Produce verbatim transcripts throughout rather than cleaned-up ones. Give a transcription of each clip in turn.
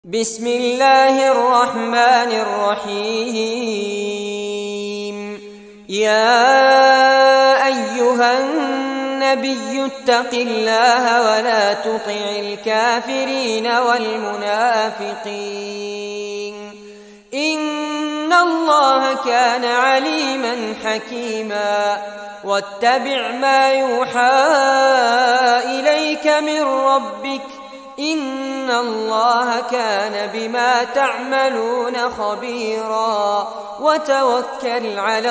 بسم الله الرحمن الرحيم. يا أيها النبي اتق الله ولا تطع الكافرين والمنافقين إن الله كان عليما حكيما. واتبع ما يوحى إليك من ربك إن الله كان بما تعملون خبيرا. وتوكل على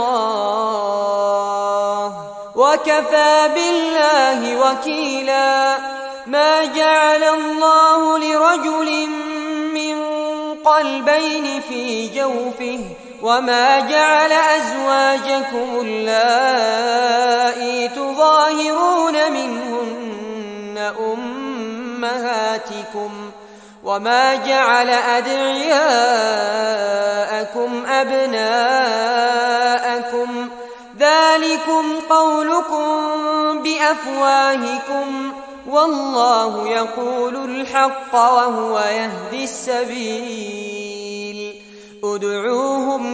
الله وكفى بالله وكيلا. ما جعل الله لرجل من قلبين في جوفه وما جعل أزواجكم اللائي تظاهرون منهن أمهاتكم وما جعل أدعياءكم أبناءكم ذلكم قولكم بأفواهكم والله يقول الحق وهو يهدي السبيل. ادعوهم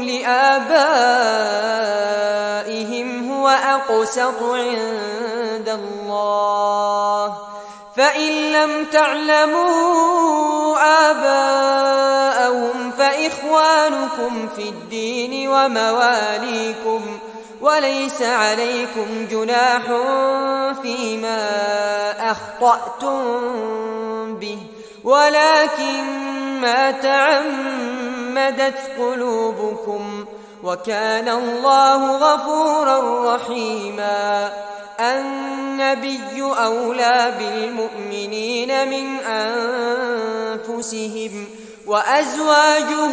لآبائهم هو أقسط عند الله فإن لم تعلموا آباءهم فإخوانكم في الدين ومواليكم وليس عليكم جناح فيما أخطأتم به ولكن ما تعمدت قلوبكم وكان الله غفورا رحيما. النبي أولى بالمؤمنين من أنفسهم وأزواجه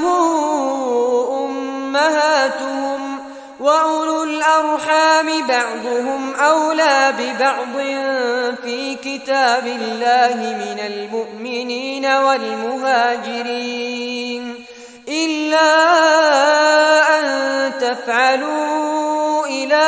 أمهاتهم وأولو الأرحام بعضهم أولى ببعض في كتاب الله من المؤمنين والمهاجرين إلا أن تفعلوا إلى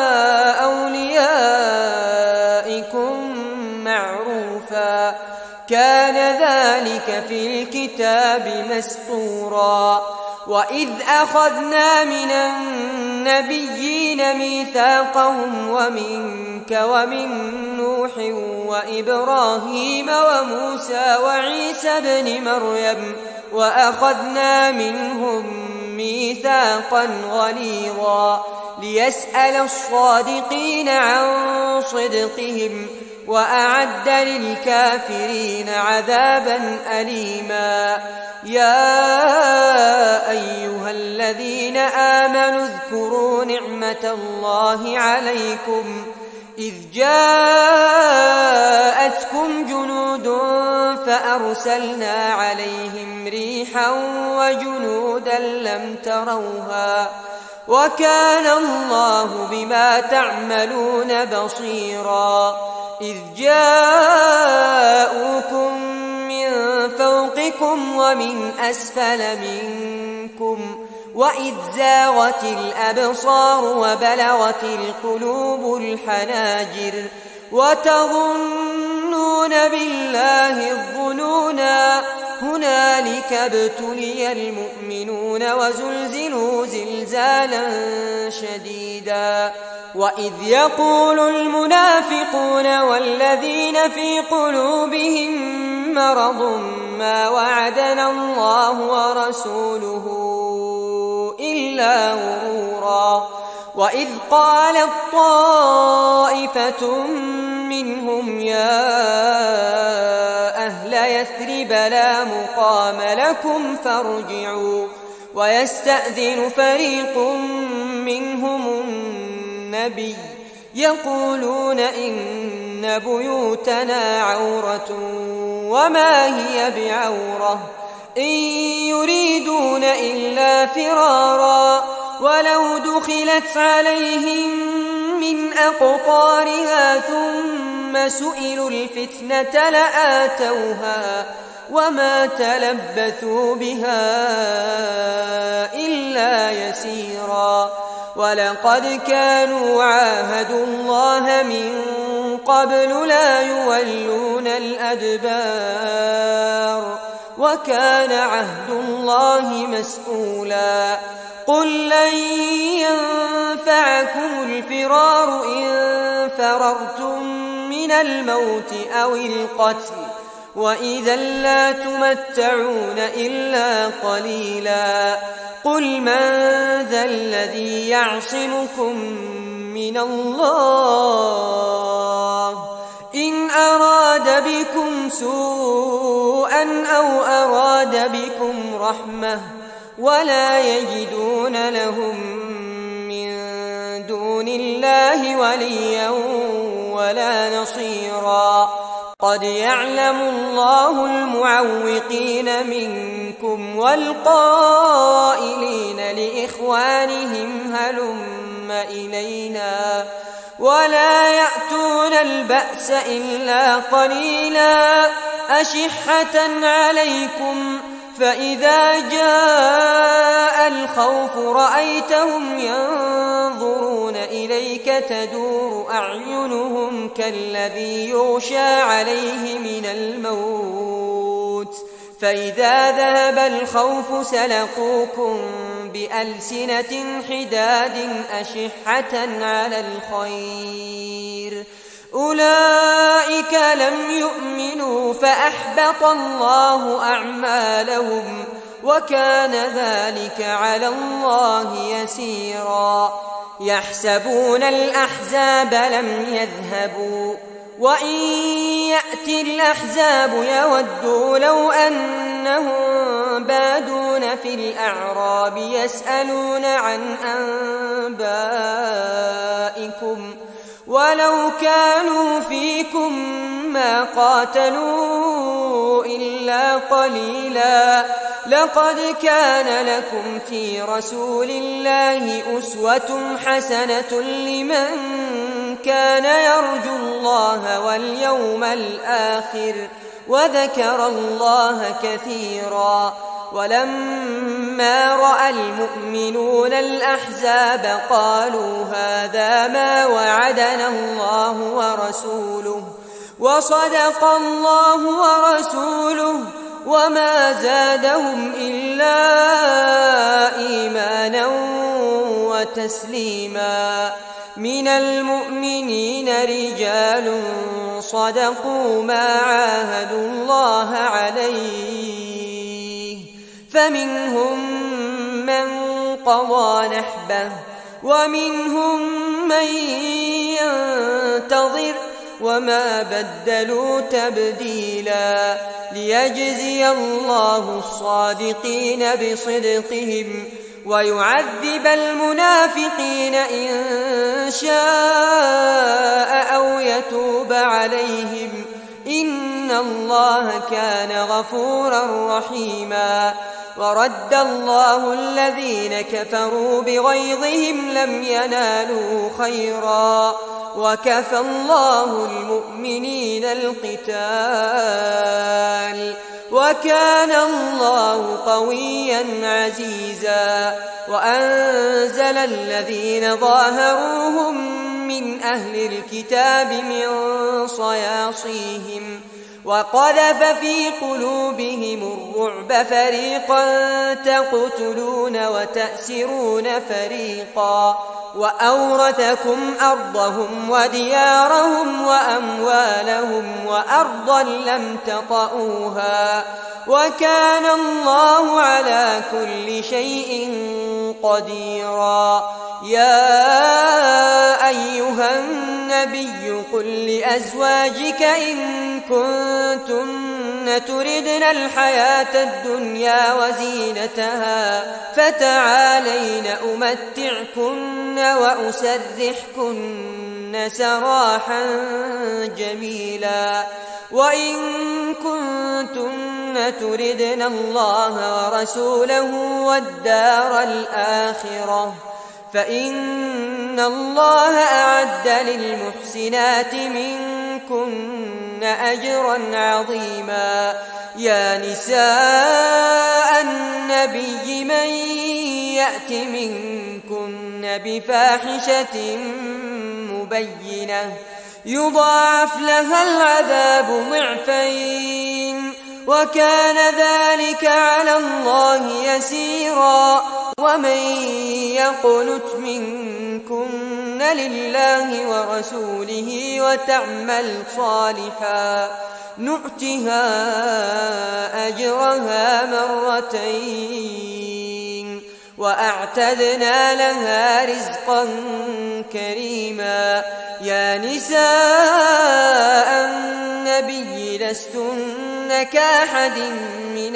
أوليائكم معروفا كان ذلك في الكتاب مسطورا. وإذ أخذنا من النبيين ميثاقهم ومنك ومن نوح وإبراهيم وموسى وعيسى بن مريم وأخذنا منهم ميثاقا غليظا ليسأل الصادقين عن صدقهم وأعد للكافرين عذابا أليما. يا أيها الذين آمنوا اذكروا نعمة الله عليكم إذ جاءتكم جنود فأرسلنا عليهم ريحا وجنودا لم تروها وكان الله بما تعملون بصيرا. إذ جاءوكم من فوقكم ومن أسفل منكم وإذ زاغت الأبصار وبلغت القلوب الحناجر وتظنون بالله الظنونا هنالك ابتلي المؤمنون وزلزلوا زلزالا شديدا. وإذ يقول المنافقون والذين في قلوبهم مرض ما وعدنا الله ورسوله إلا غرورا. وإذ قالت طائفة منهم يا أهل يثرب لا مقام لكم فارجعوا ويستأذن فريق منهم النبي يقولون إن بيوتنا عورة وما هي بعورة إن يريدون إلا فرارا ولو دخلت عليهم من أقطارها ثم سئلوا الفتنة لآتوها وما تلبثوا بها إلا يسيرا. ولقد كانوا عاهدوا الله من قبل لا يولون الأدبار وكان عهد الله مسؤولا قل لن ينفعكم الفرار إن فررتم من الموت أو القتل وإذا لا تمتعون إلا قليلا قل من ذا الذي يعصمكم من الله إن أراد بكم سوءا أو أراد بكم رحمة ولا يجدون لهم من دون الله وليا ولا نصيرا قد يعلم الله المعوقين منكم والقائلين لإخوانهم هلم إلينا ولا يأتون البأس إلا قليلا أشحة عليكم فإذا جاء الخوف رأيتهم ينظرون إليك تدور أعينهم كالذي يغشى عليه من الموت فإذا ذهب الخوف سلقوكم بألسنة حداد أشحة على الخير أولئك لم يؤمنوا فأحبط الله أعمالهم وكان ذلك على الله يسيرا يحسبون الأحزاب لم يذهبوا وإن يأتي الأحزاب يودوا لو أنهم بادون في الأعراب يسألون عن أنبائكم ولو كانوا فيكم ما قاتلوا إلا قليلا لقد كان لكم في رسول الله أسوة حسنة لمن كان يرجو الله واليوم الآخر وذكر الله كثيرا ولما رأى المؤمنون الأحزاب قالوا هذا ما وعدنا الله ورسوله وصدق الله ورسوله وما زادهم إلا إيمانا وتسليما من المؤمنين رجال صدقوا ما عاهدوا الله عليه فمنهم من قضى نحبه ومنهم من ينتظر وما بدلوا تبديلا ليجزي الله الصادقين بصدقهم ويعذب المنافقين إن شاء أو يتوب عليهم إن الله كان غفورا رحيما ورد الله الذين كفروا بغيظهم لم ينالوا خيرا وكفى الله المؤمنين القتال وكان الله قويا عزيزا وأنزل الذين ظاهروهم من أهل الكتاب من صياصيهم وقذف في قلوبهم الرعب فريقا تقتلون وتأسرون فريقا وأورثكم أرضهم وديارهم وأموالهم وأرضا لم تطئوها وكان الله على كل شيء قديرا يا أيها النبي قل لأزواجك إن كنتن تردن الحياة الدنيا وزينتها فتعالين أمتعكن وأسرحكن سراحا جميلا وإن كنتن تردن الله ورسوله والدار الآخرة فإن الله أعد للمحسنات منكن أجرا عظيما يا نساء النبي من يأت منكن بفاحشة مبينة يضاعف لها العذاب ضعفين وكان ذلك على الله يسيرا ومن يقنت منكن لله ورسوله وتعمل صالحا نؤتها أجرها مرتين وأعتدنا لها رزقا كريما يا نساء النبي لستن كأحد من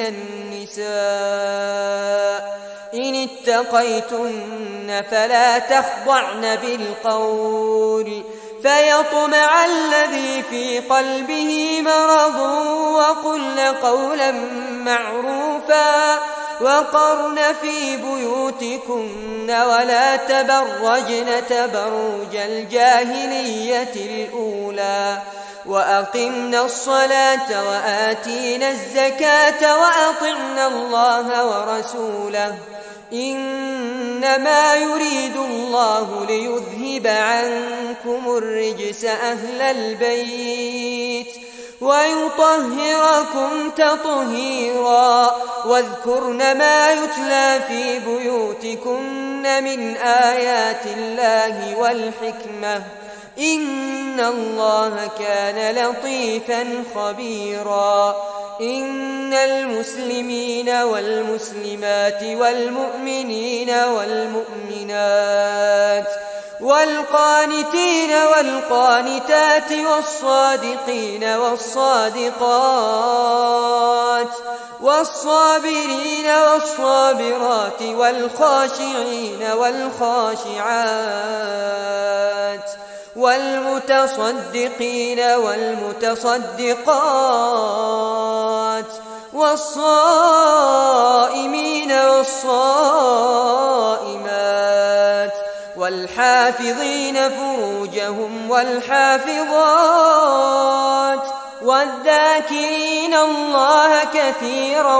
النساء إن اتقيتن فلا تخضعن بالقول فيطمع الذي في قلبه مرض وقلن قولا معروفا وقرن في بيوتكن ولا تبرجن تبرج الجاهلية الأولى وأقمنا الصلاة وآتينا الزكاة وأطعنا الله ورسوله إنما يريد الله ليذهب عنكم الرجس أهل البيت ويطهركم تطهيرا واذكرن ما يتلى في بيوتكن من آيات الله والحكمة إن الله كان لطيفا خبيرا إن المسلمين والمسلمات والمؤمنين والمؤمنات والقانتين والقانتات والصادقين والصادقات والصابرين والصابرات والخاشعين والخاشعات والمتصدقين والمتصدقات والصائمين والصائمات والحافظين فروجهم والحافظات والذاكرين الله كثيرا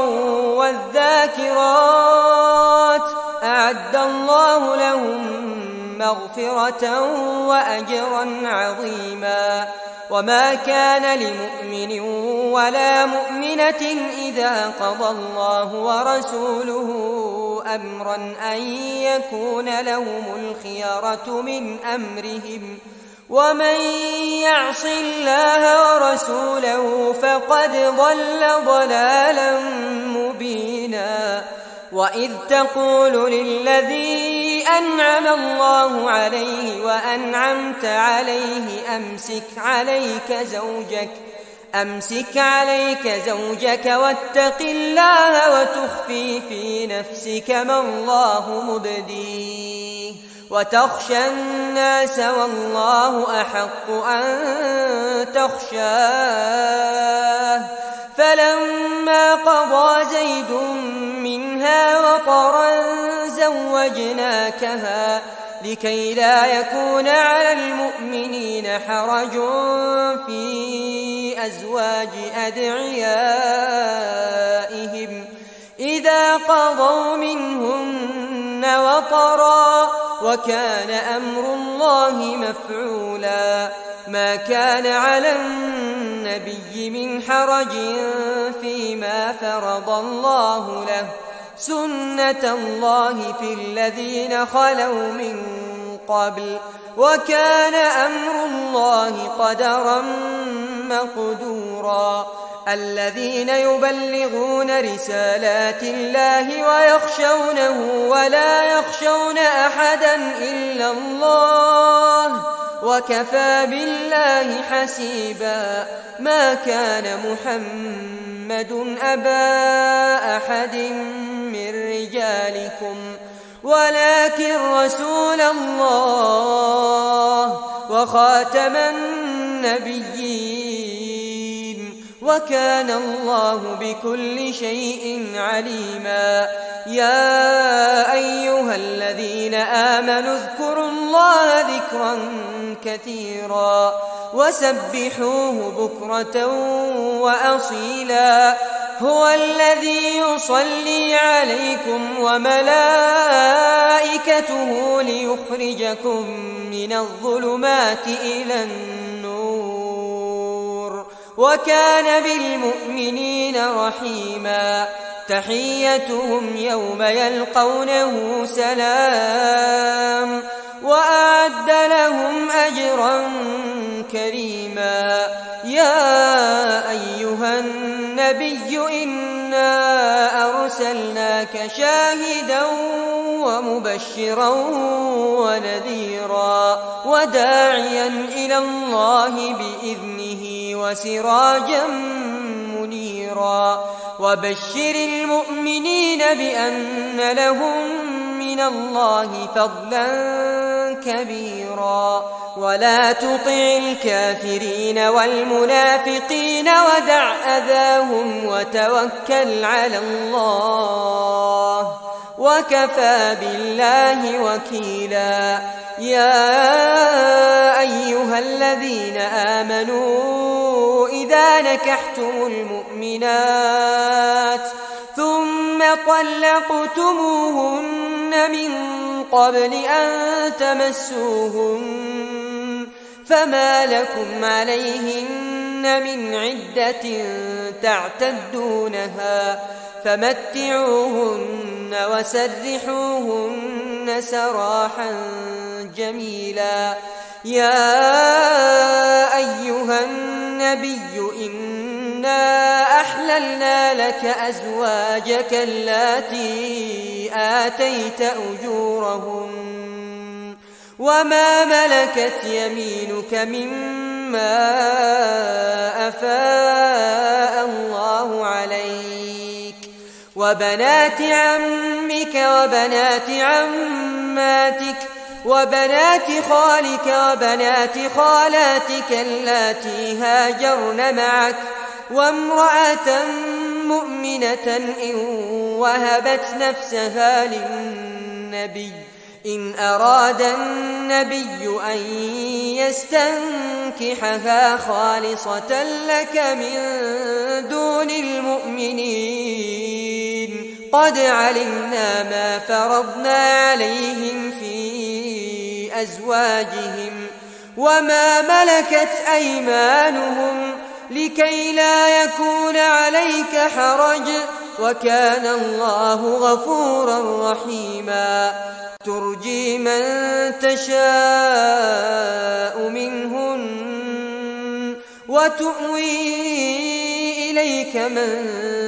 والذاكرات أعد الله لهم مغفرة وأجرا عظيما وما كان لمؤمن ولا مؤمنة إذا قضى الله ورسوله أمرا أن يكون لهم الخيرة من أمرهم ومن يعص الله ورسوله فقد ضل ضلالا مبينا وإذ تقول للذي أنعم الله عليه وأنعمت عليه أمسك عليك زوجك أمسك عليك زوجك واتق الله وتخفي في نفسك ما الله مبديه وتخشى الناس والله أحق أن تخشاه فلما قضى زيد منها وطرا زوجناكها لكي لا يكون على المؤمنين حرج في أزواج أدعيائهم إذا قضوا منهن وطرا وكان أمر الله مفعولا ما كان على النبي من حرج فيما فرض الله له سنة الله في الذين خلوا من قبل وكان أمر الله قدرا مقدورا الذين يبلغون رسالات الله ويخشونه ولا يخشون أحدا إلا الله وكفى بالله حسيبا ما كان محمد أبا أحد من رجالكم ولكن رسول الله وخاتم النبيين وكان الله بكل شيء عليما يا أيها الذين آمنوا اذكروا الله ذكرا كثيرا وسبحوه بكرة وأصيلا هو الذي يصلي عليكم وملائكته ليخرجكم من الظلمات إلى النور وكان بالمؤمنين رحيما تحيتهم يوم يلقونه سلام وأعد لهم أجرا كريما يا أيها النبي إنا أرسلناك شاهدا ومبشرا ونذيرا وداعيا إلى الله بإذنه وسراجا منيرا وبشر المؤمنين بأن لهم من الله فضلا كبيرا ولا تطع الكافرين والمنافقين ودع أذاهم وتوكل على الله وكفى بالله وكيلا يا أيها الذين آمنوا إذا نكحتم المؤمنات ثم طلقتموهن من قبل أن تمسوهن فما لكم عليهن من عدة تعتدونها فمتعوهن وسرحوهن سراحا جميلا يا أيها النبي إنا أحللنا لك أزواجك اللاتي آتيت أجورهن وما ملكت يمينك مما أفاء الله عليك وبنات عمك وبنات عماتك وبنات خالك وبنات خالاتك اللاتي هاجرن معك وامرأة مؤمنة إن وهبت نفسها للنبي إن أراد النبي أن يستنكحها خالصة لك من دون المؤمنين قد علمنا ما فرضنا عليهم في أزواجهم وما ملكت أيمانهم لكي لا يكون عليك حرج وكان الله غفورا رحيما ترجي من تشاء منهن وتؤوي إليك من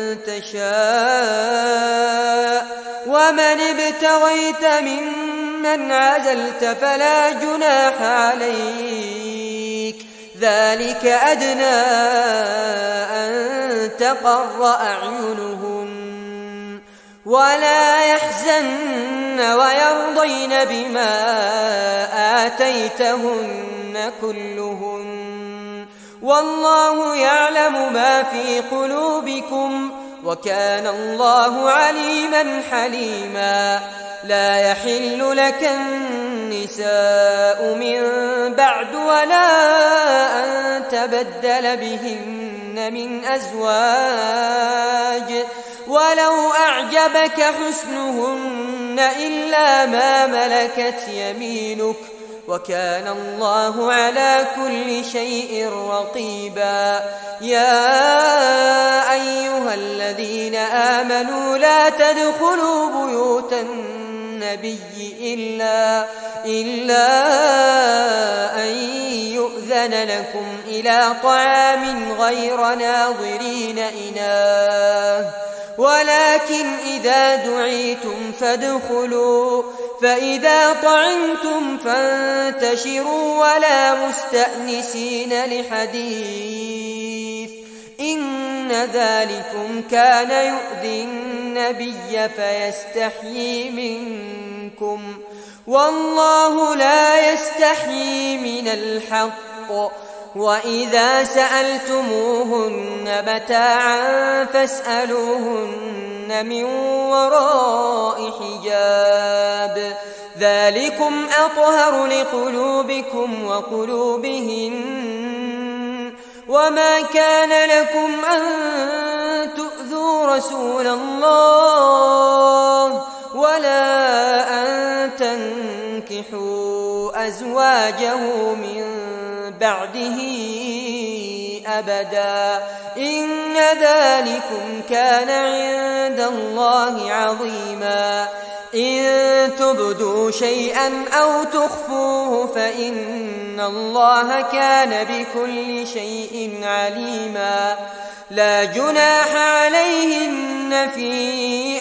تشاء ومن ابتغيت ممن عزلت فلا جناح عليك ذلك أدنى أن تقر أعينهن ولا يحزن ويرضين بما آتيتهن كلهن والله يعلم ما في قلوبكم وكان الله عليما حليما لا يحل لك النساء من بعد ولا أن تبدل بهن من أزواج ولو أعجبك حسنهن إلا ما ملكت يمينك وكان الله على كل شيء رقيبا يا أيها الذين آمنوا لا تدخلوا بيوت النبي إلا, إلا أن يؤذن لكم إلى طعام غير ناظرين إناه ولكن إذا دعيتم فادخلوا فإذا طعمتم فانتشروا ولا مستأنسين لحديث إن ذلكم كان يؤذي النبي فيستحيي منكم والله لا يستحيي من الحق وإذا سألتموهن متاعا فاسألوهن من وراء حجاب ذلكم أطهر لقلوبكم وقلوبهن وما كان لكم أن تؤذوا رسول الله ولا أن تنكحوا أزواجه من بعده أبدا إن ذلكم كان عند الله عظيما إن تبدوا شيئا أو تخفوه فإن الله كان بكل شيء عليما لا جناح عليهن في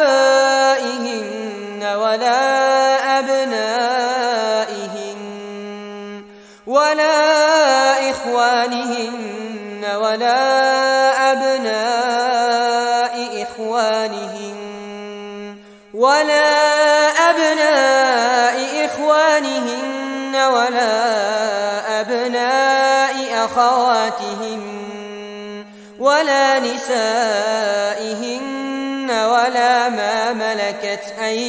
آبائهن ولا أبنائهن ولا إخوانهن ولا أبناء إخوانهن ولا أبناء إخوانهن ولا أبناء أخواتهن ولا نسائهن ولا ما ملكت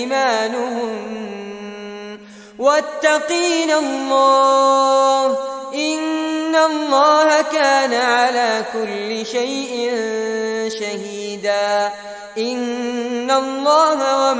أيمانهن واتقين الله إن الله كان على كل شيء شهيدا إن الله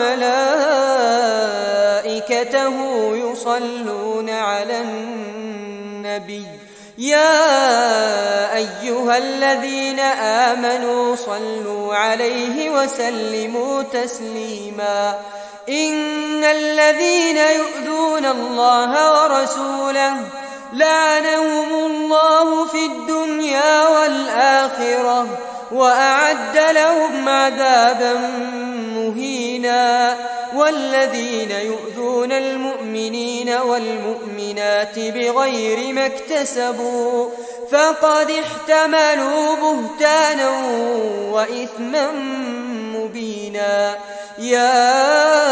وملائكته يصلون على النبي يا أيها الذين آمنوا صلوا عليه وسلموا تسليما إن الذين يؤذون الله ورسوله لعنهم الله في الدنيا والآخرة وأعد لهم عذابا مهينا والذين يؤذون المؤمنين والمؤمنات بغير ما اكتسبوا فقد احتملوا بهتانا وإثما مبينا يا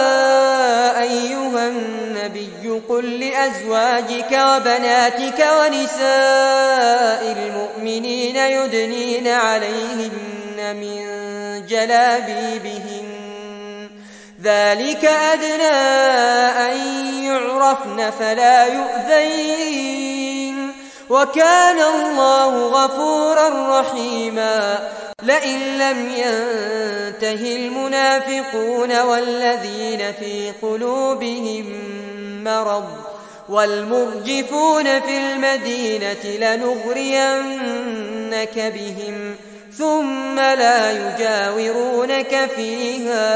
أيها النبي قل لأزواجك وبناتك ونساء المؤمنين يدنين عليهن من جلابيبهن ذلك أدنى أن يعرفن فلا يؤذين وكان الله غفورا رحيما لئن لم ينته المنافقون والذين في قلوبهم مرض والمرجفون في المدينة لنغرينك بهم ثم لا يجاورونك فيها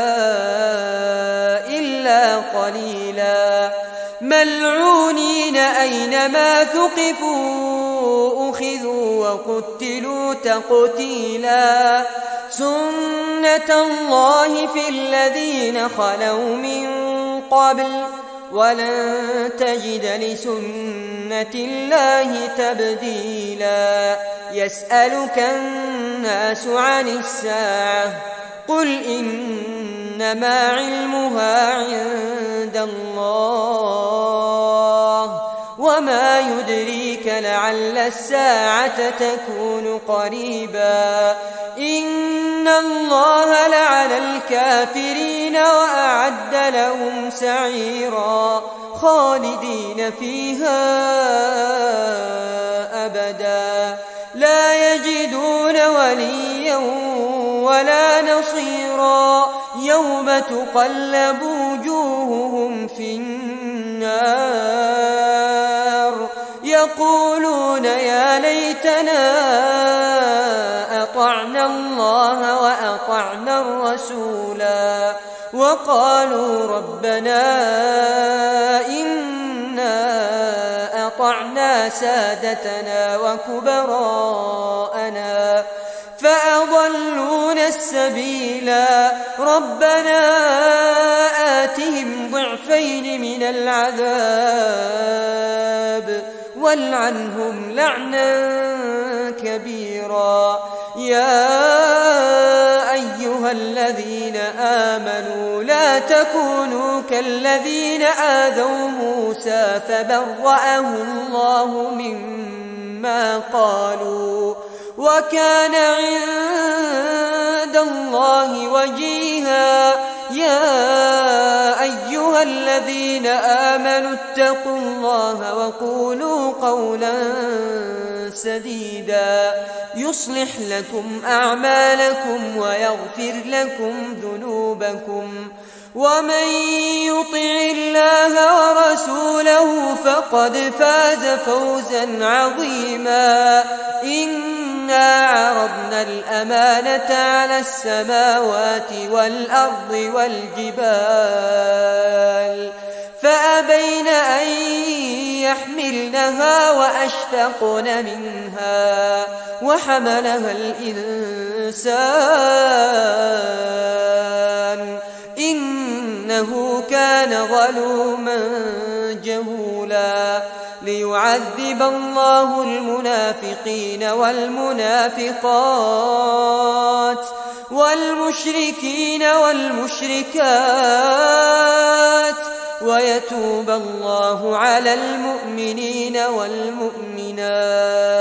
إلا قليلا ملعونين أينما ثقفوا أخذوا وقتلوا تقتيلا سنة الله في الذين خلوا من قبل ولن تجد لسنة الله تبديلا يسألك الناس عن الساعة قل إنما علمها عند الله وما يدريك لعل الساعة تكون قريبا إن الله لعن الكافرين وأعد لهم سعيرا خالدين فيها أبدا لا يجدون وليا ولا نصيرا يوم تقلب وجوههم في النار يقولون يا ليتنا أطعنا الله وأطعنا الرسولا وقالوا ربنا إنا أطعنا سادتنا وكبراءنا فأضلونا السبيلا ربنا آتهم ضعفين من العذاب والعنهم لعنا كبيرا يا أيها الذين آمنوا لا تكونوا كالذين آذوا موسى فبرأه الله مما قالوا وكان عند الله وجيها يا أيها الذين آمنوا اتقوا الله وقولوا قولا سديدا يصلح لكم أعمالكم ويغفر لكم ذنوبكم ومن يطع الله ورسوله فقد فاز فوزا عظيما إنا عرضنا الأمانة على السماوات والأرض والجبال فأبين أن يحملنها وأشفقن منها وحملها الإنسان إنه كان ظلوما جهولا ليعذب الله المنافقين والمنافقات والمشركين والمشركات ويتوب الله على المؤمنين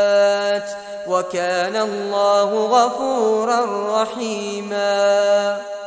والمؤمنات وكان الله غفورا رحيما.